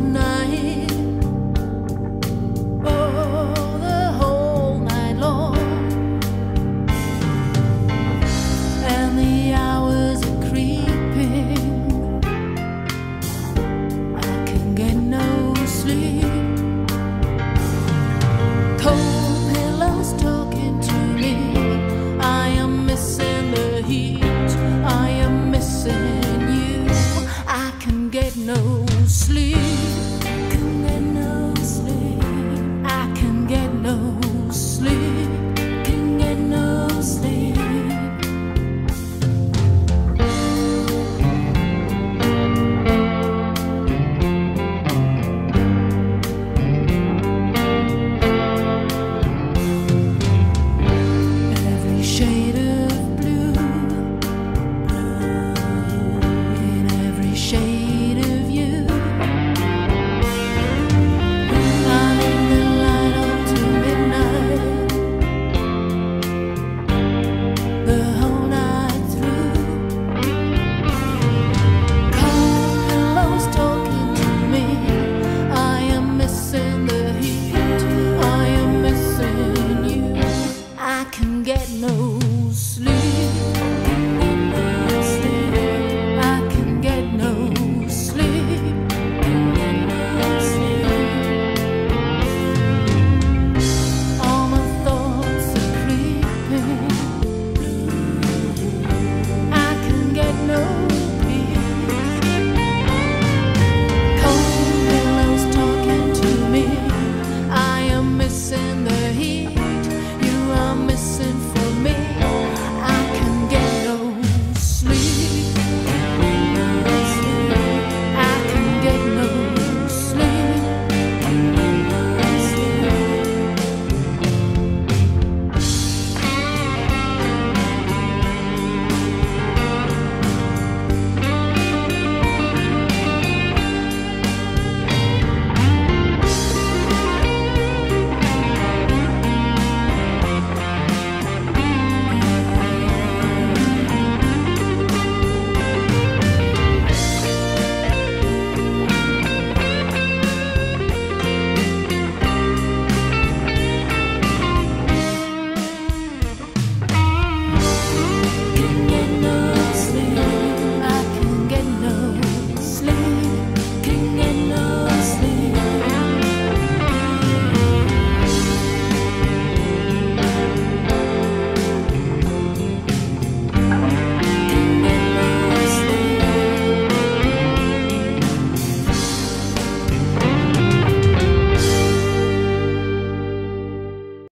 night. Oh, the whole night long. And the hours are creeping. I can get no sleep. Cold pillows talking to me. I am missing the heat. I am missing you. I can get no sleep. Can get no sleep. I can get no sleep. Can get no sleep. Every shade of blue, in every shade of you. I leave the light on to midnight, the whole night through. Cold pillows talking to me. I am missing the heat. I am missing you. I can get no sleep. I can get no sleep. All my thoughts are creeping. I can get no peace. Cold pillows talking to me. I am missing the heat. You are missing for me. I can get no sleep. I can get no sleep. Can get no sleep. I can get no sleep. Can get no sleep.